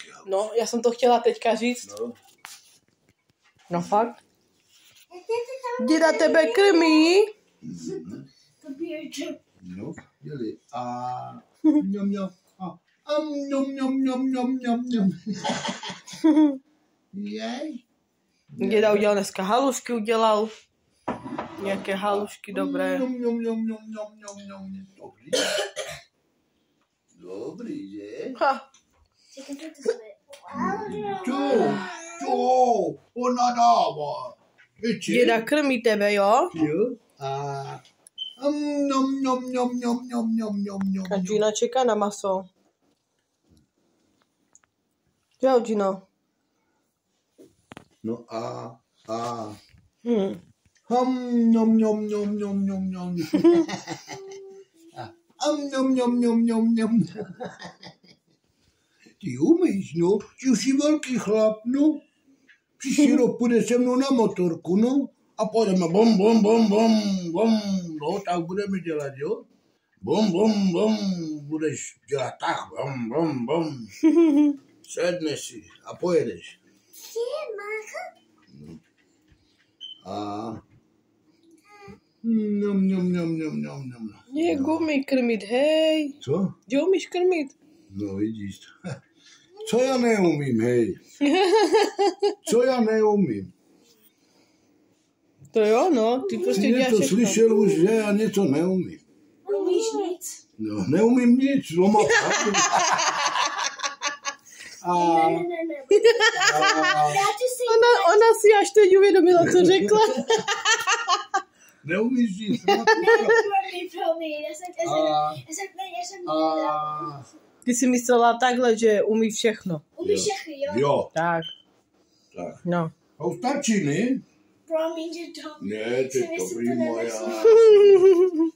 velký halus. No, já jsem to chtěla teďka říct. No. No fakt. Děda tebe krmí. No, jeli. A mňam, mňam. A mňam, mňam, mňam, mňam, mňam, mňam. Jej. Děda udělal dneska halušky, udělal. Nějaké halušky dobré. Mňam, mňam, mňam, mňam, mňam, mňam, mňam. Dobrý. Dobrý, že? Ha. Čo, ona dává. Děda krmí tebe, jo? Jo. A mňam, mňam, mňam, mňam, mňam, mňam, mňam, mňam. A Gina čeká na maso. Čau, Gino. No a. Hm. Mňam, mňam, mňam, mňam, mňam, mňam. A mňam, mňam, mňam, mňam, mňam. Ty umíš, no? Ty už jsi velký chlap, no? Příští rok půjde se mnou na motorku, no? A půjdeme bom, bom, bom, bom, bom. No, tak budeme dělat, jo? Bom, bom, bom. Budeš dělat tak, bom, bom, bom. Sedneš si a pojedeš. No. A... Mňam, mňam, mňam, mňam, mňam, mňam. Jak umí krmit, hej. Co? Že umíš krmit? No vidíš. Co já neumím, hej? Co já neumím? To jo, no, ty prostě Jsi děláš něco všechno. slyšel už, že já něco neumím. Umíš nic. No, neumím nic, no má pravdu. A... Ne. Ona si až teď uvědomila, co řekla. Neumíš nic. No. A... Ty si myslela takhle, že umí všechno. Umíš všechny, jo? Jo, Tak, tak. no. A už stačí, ne? Promiň, že to... Ne, to je si myslím, dobrý to moja. nemyslím.